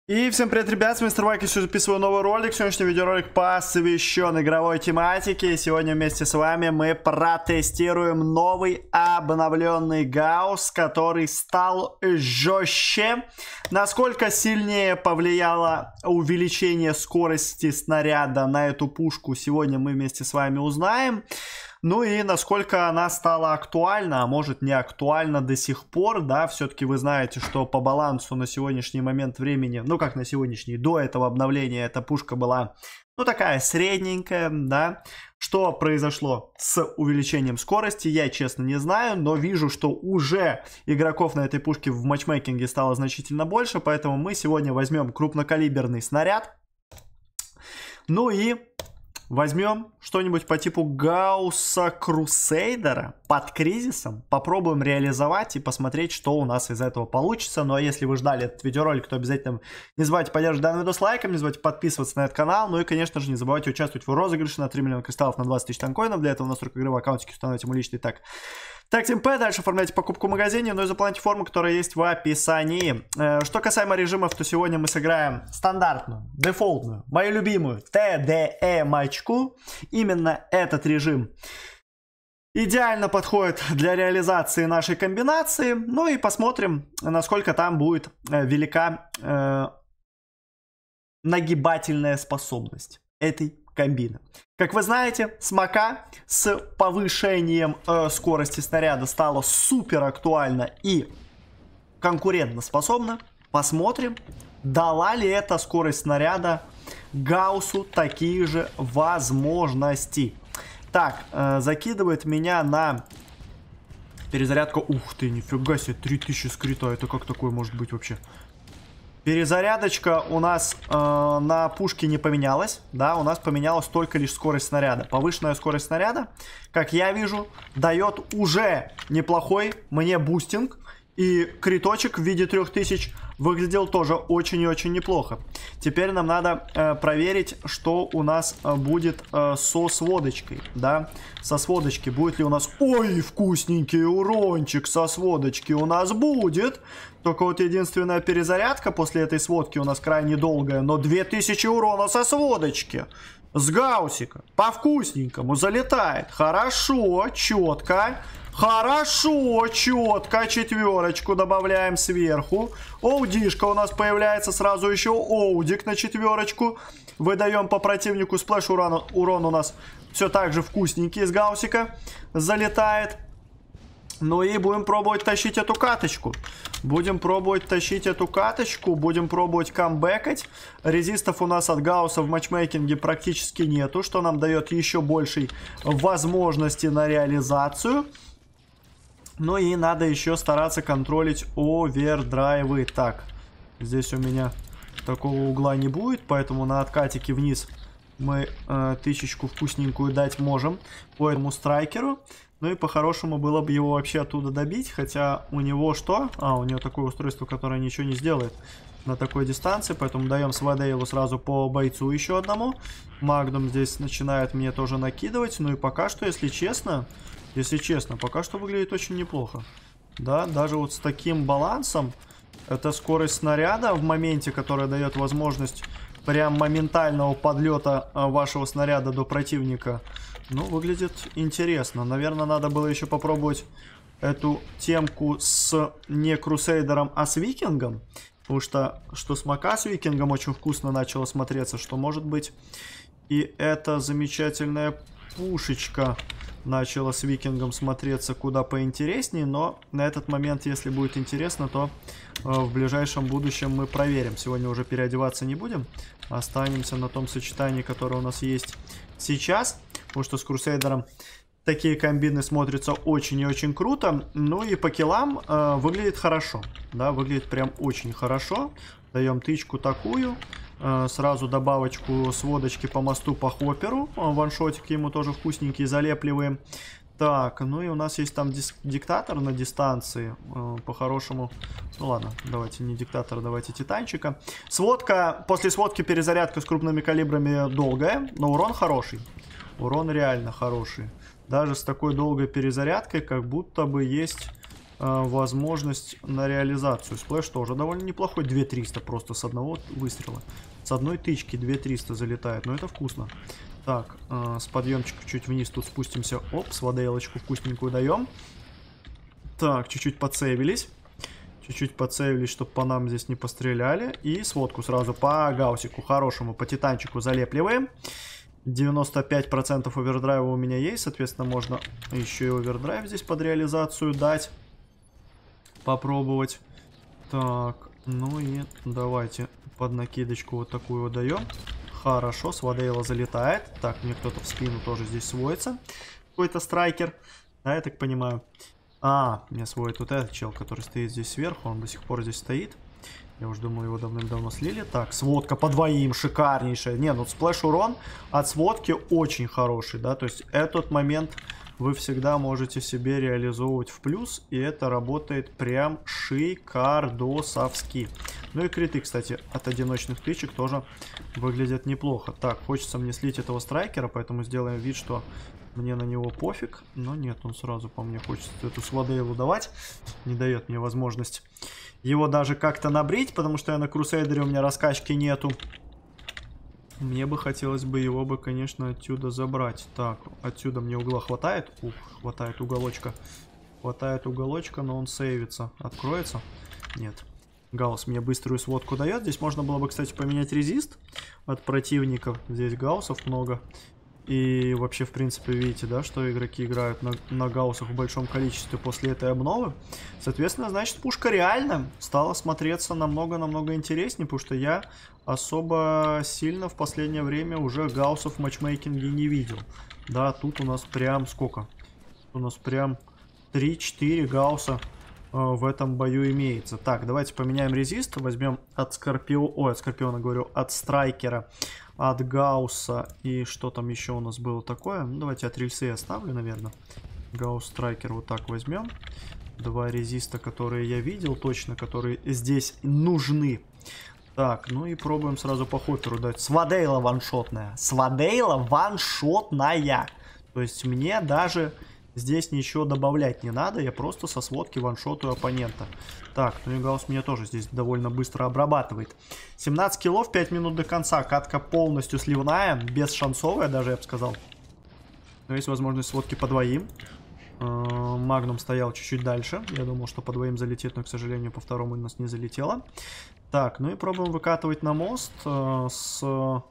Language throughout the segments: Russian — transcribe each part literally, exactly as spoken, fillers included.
И всем привет, ребят, с мистер Вайки, все записываю новый ролик. Сегодняшний видеоролик посвящен игровой тематике. И сегодня вместе с вами мы протестируем новый обновленный Гаусс, который стал жестче. Насколько сильнее повлияло увеличение скорости снаряда на эту пушку, сегодня мы вместе с вами узнаем. Ну и насколько она стала актуальна, а может не актуальна до сих пор, да, все-таки вы знаете, что по балансу на сегодняшний момент времени, ну как на сегодняшний, до этого обновления эта пушка была, ну такая средненькая, да. Что произошло с увеличением скорости, я честно не знаю, но вижу, что уже игроков на этой пушке в матчмейкинге стало значительно больше, поэтому мы сегодня возьмем крупнокалиберный снаряд, ну и... возьмем что-нибудь по типу Гаусса Крусейдера под кризисом, попробуем реализовать и посмотреть, что у нас из этого получится. Ну а если вы ждали этот видеоролик, то обязательно не забывайте поддерживать данный видос лайком, не забывайте подписываться на этот канал. Ну и, конечно же, не забывайте участвовать в розыгрыше на три миллиона кристаллов на двадцать тысяч танкоинов. Для этого настройка игры в аккаунтике установите мой личный так. Так, Team P, дальше оформляйте покупку в магазине, ну и заполняйте форму, которая есть в описании. Э, что касаемо режимов, то сегодня мы сыграем стандартную, дефолтную, мою любимую тэ дэ эм-очку. Именно этот режим идеально подходит для реализации нашей комбинации. Ну и посмотрим, насколько там будет э, велика э, нагибательная способность этой комбины. Как вы знаете, смока с повышением э, скорости снаряда стала супер актуальна и конкурентоспособна. Посмотрим, дала ли эта скорость снаряда Гауссу такие же возможности. Так, э, закидывает меня на перезарядку. Ух ты, нифига себе, три тысячи скрита. Это как такое может быть вообще? Перезарядочка у нас э, на пушке не поменялась, да, у нас поменялась только лишь скорость снаряда. Повышенная скорость снаряда, как я вижу, дает уже неплохой мне бустинг. И криточек в виде трех тысяч выглядел тоже очень и очень неплохо. Теперь нам надо э, проверить, что у нас э, будет э, со сводочкой, да. Со сводочки будет ли у нас... Ой, вкусненький урончик со сводочки у нас будет. Только вот единственная перезарядка после этой сводки у нас крайне долгая. Но две тысячи урона со сводочки. С гаусика. По вкусненькому залетает. Хорошо, четко. Хорошо, четко, четверочку добавляем сверху. Оудишка у нас появляется сразу еще оудик на четверочку. Выдаем по противнику сплэш урон, урон у нас все так же вкусненький из гаусика залетает. Ну и будем пробовать тащить эту каточку. Будем пробовать тащить эту каточку. Будем пробовать камбэкать. Резистов у нас от Гаусса в матчмейкинге практически нету, что нам дает еще большей возможности на реализацию. Ну и надо еще стараться контролить овердрайвы. Так, здесь у меня такого угла не будет, поэтому на откатике вниз мы э, тысячку вкусненькую дать можем по этому страйкеру. Ну и по-хорошему было бы его вообще оттуда добить, хотя у него что? А, у него такое устройство, которое ничего не сделает на такой дистанции, поэтому даем с ВД его сразу по бойцу еще одному. Магнум здесь начинает мне тоже накидывать, ну и пока что, если честно... Если честно, пока что выглядит очень неплохо. Да, даже вот с таким балансом, это скорость снаряда в моменте, которая дает возможность прям моментального подлета вашего снаряда до противника. Ну, выглядит интересно. Наверное, надо было еще попробовать эту темку с не Крусейдером, а с Викингом. Потому что, что смока с Викингом очень вкусно начало смотреться, что может быть и эта замечательная пушечка начала с Викингом смотреться куда поинтереснее, но на этот момент, если будет интересно, то э, в ближайшем будущем мы проверим. Сегодня уже переодеваться не будем, останемся на том сочетании, которое у нас есть сейчас, потому что с Крусейдером такие комбины смотрятся очень и очень круто. Ну и по киллам э, выглядит хорошо, да, выглядит прям очень хорошо. Даем тычку такую. Сразу добавочку сводочки по мосту по хопперу. Ваншотик ему тоже вкусненький залепливаем. Так, ну и у нас есть там диктатор на дистанции. По-хорошему... Ну ладно, давайте не диктатор, давайте титанчика. Сводка, после сводки перезарядка с крупными калибрами долгая, но урон хороший. Урон реально хороший. Даже с такой долгой перезарядкой как будто бы есть возможность на реализацию. Сплэш тоже довольно неплохой. две тысячи триста просто с одного выстрела. С одной тычки две тысячи триста залетает. Но это вкусно. Так, э, с подъемчика чуть вниз тут спустимся. Оп, с водейлочку вкусненькую даем. Так, чуть-чуть подсейвились. Чуть-чуть подсейвились, чтобы по нам здесь не постреляли. И сводку сразу по гаусику хорошему, по титанчику залепливаем. девяносто пять процентов овердрайва у меня есть. Соответственно, можно еще и овердрайв здесь под реализацию дать. Попробовать. Так, ну и давайте под накидочку вот такую вот даем. Хорошо, с водейла залетает. Так, мне кто-то в спину тоже здесь сводится. Какой-то страйкер. Да, я так понимаю. А, меня сводит вот этот чел, который стоит здесь сверху. Он до сих пор здесь стоит. Я уже думал, его давным-давно слили. Так, сводка по двоим, шикарнейшая. Не, ну сплэш урон от сводки очень хороший, да. То есть этот момент вы всегда можете себе реализовывать в плюс. И это работает прям шикардосовски. Ну и криты, кстати, от одиночных тычек тоже выглядят неплохо. Так, хочется мне слить этого страйкера, поэтому сделаем вид, что мне на него пофиг. Но нет, он сразу по мне хочет эту сводейлу давать. Не дает мне возможность его даже как-то набрить, потому что я на крусейдере, у меня раскачки нету. Мне бы хотелось бы его бы, конечно, отсюда забрать. Так, отсюда мне угла хватает. Ух, хватает уголочка. Хватает уголочка, но он сейвится. Откроется? Нет. Гаусс мне быструю сводку дает. Здесь можно было бы, кстати, поменять резист от противников. Здесь гауссов много. И вообще, в принципе, видите, да, что игроки играют на, на гауссах в большом количестве после этой обновы. Соответственно, значит, пушка реально стала смотреться намного-намного интереснее, потому что я особо сильно в последнее время уже гауссов в матчмейкинге не видел. Да, тут у нас прям сколько? У нас прям три-четыре гаусса э, в этом бою имеется. Так, давайте поменяем резист. Возьмем от Скорпиона, ой, от Скорпиона говорю, от Страйкера. От Гаусса и что там еще у нас было такое. Ну, давайте от рельсы оставлю, наверное. Гаусс Страйкер вот так возьмем. Два резиста, которые я видел точно, которые здесь нужны. Так, ну и пробуем сразу по хопперу дать. Сводейла ваншотная. Сводейла ваншотная. То есть мне даже здесь ничего добавлять не надо. Я просто со сводки ваншотаю оппонента. Так, ну и Гаусс меня тоже здесь довольно быстро обрабатывает. семнадцать киллов, пять минут до конца. Катка полностью сливная, бесшансовая даже, я бы сказал. Но есть возможность сводки по двоим. Магнум стоял чуть-чуть дальше. Я думал, что по двоим залетит, но, к сожалению, по второму у нас не залетело. Так, ну и пробуем выкатывать на мост с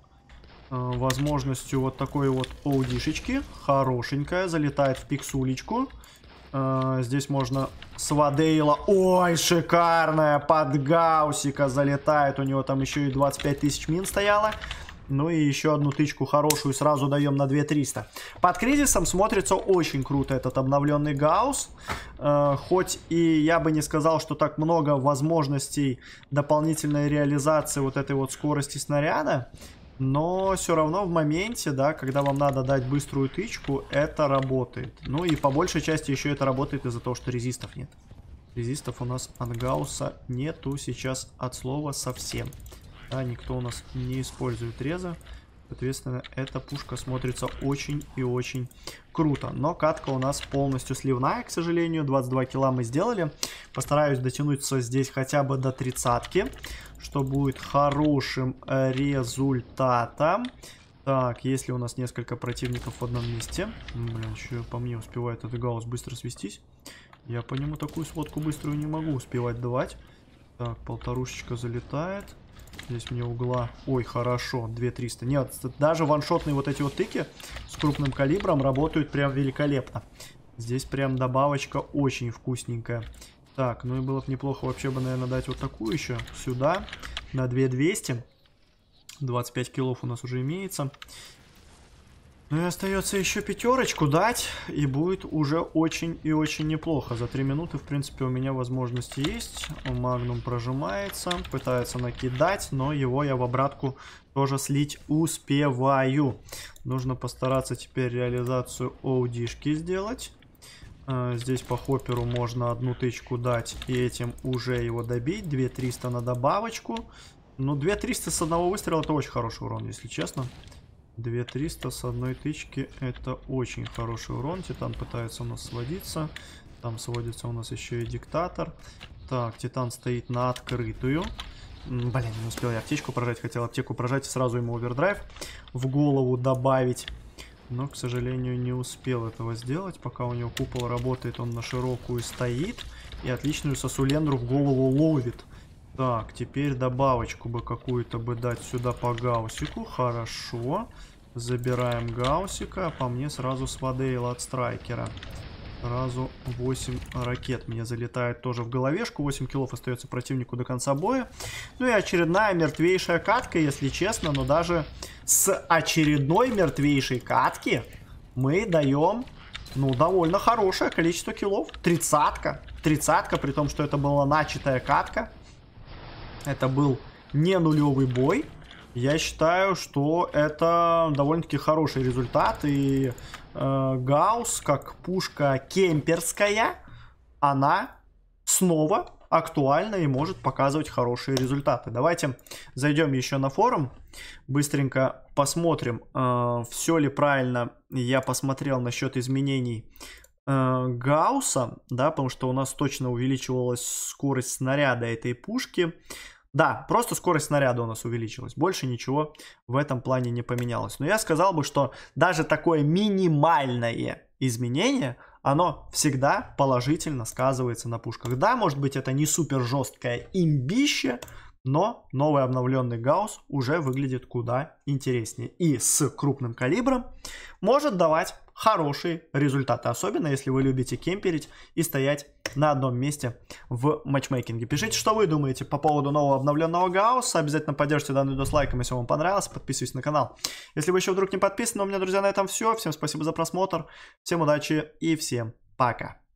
возможностью вот такой вот оудишечки. Хорошенькая, залетает в пиксулечку. Здесь можно сводейла. Ой, шикарная. Под гаусика залетает. У него там еще и двадцать пять тысяч мин стояло. Ну и еще одну тычку хорошую сразу даем на две тысячи триста. Под кризисом смотрится очень круто этот обновленный гаусс. Хоть и я бы не сказал, что так много возможностей дополнительной реализации вот этой вот скорости снаряда. Но все равно в моменте, да, когда вам надо дать быструю тычку, это работает. Ну и по большей части еще это работает из-за того, что резистов нет. Резистов у нас от Гаусса нету сейчас от слова совсем. Да, никто у нас не использует реза. Соответственно, эта пушка смотрится очень и очень круто. Но катка у нас полностью сливная, к сожалению. двадцать два килла мы сделали. Постараюсь дотянуться здесь хотя бы до тридцатки, что будет хорошим результатом. Так, если у нас несколько противников в одном месте. Блин, еще по мне успевает этот Гаусс быстро свестись. Я по нему такую сводку быструю не могу успевать давать. Так, полторушечка залетает. Здесь мне угла... Ой, хорошо, две тысячи триста. Нет, даже ваншотные вот эти вот тыки с крупным калибром работают прям великолепно. Здесь прям добавочка очень вкусненькая. Так, ну и было бы неплохо вообще бы, наверное, дать вот такую еще сюда. На две тысячи двести. двадцать пять киллов у нас уже имеется. Ну и остается еще пятерочку дать, и будет уже очень и очень неплохо. За три минуты, в принципе, у меня возможности есть. Магнум прожимается, пытается накидать, но его я в обратку тоже слить успеваю. Нужно постараться теперь реализацию оудишки сделать. Здесь по хопперу можно одну тычку дать и этим уже его добить. две тысячи триста на добавочку. Ну, две тысячи триста с одного выстрела — это очень хороший урон, если честно. две тысячи триста с одной тычки — это очень хороший урон. Титан пытается у нас сводиться. Там сводится у нас еще и диктатор. Так, Титан стоит на открытую. Блин, не успел я аптечку прожать. Хотел аптеку прожать и сразу ему овердрайв в голову добавить. Но, к сожалению, не успел этого сделать. Пока у него купол работает, он на широкую стоит. И отличную сосулендру в голову ловит. Так, теперь добавочку бы какую-то бы дать сюда по гаусику. Хорошо. Забираем гаусика. По мне сразу свадейл от страйкера. Сразу восемь ракет мне залетает тоже в головешку. восемь киллов остается противнику до конца боя. Ну и очередная мертвейшая катка, если честно. Но даже с очередной мертвейшей катки мы даем, ну, довольно хорошее количество киллов. Тридцатка. Тридцатка, при том, что это была начатая катка. Это был не нулевый бой. Я считаю, что это довольно-таки хороший результат. И э, Гаусс, как пушка кемперская, она снова актуальна и может показывать хорошие результаты. Давайте зайдем еще на форум. Быстренько посмотрим, э, все ли правильно я посмотрел насчет изменений э, Гаусса. Да, потому что у нас точно увеличивалась скорость снаряда этой пушки. Да, просто скорость снаряда у нас увеличилась. Больше ничего в этом плане не поменялось. Но я сказал бы, что даже такое минимальное изменение, оно всегда положительно сказывается на пушках. Да, может быть, это не супер жесткое имбище, но новый обновленный Гаусс уже выглядит куда интереснее. И с крупным калибром может давать хорошие результаты. Особенно, если вы любите кемперить и стоять на одном месте в матчмейкинге. Пишите, что вы думаете по поводу нового обновленного Гаусса. Обязательно поддержите данный видос лайком, если вам понравился. Подписывайтесь на канал, если вы еще вдруг не подписаны. У меня, друзья, на этом все. Всем спасибо за просмотр. Всем удачи и всем пока.